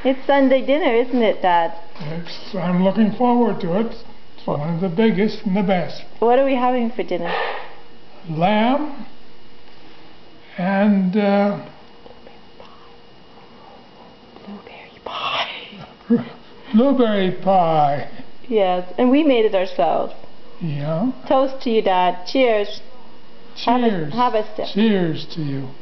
It's Sunday dinner, isn't it, Dad? I'm looking forward to it. It's one of the biggest and the best. What are we having for dinner? Lamb and Blueberry pie. blueberry pie. Yes, and we made it ourselves. Yeah. Toast to you, Dad. Cheers. Cheers. Have a sip. Cheers to you.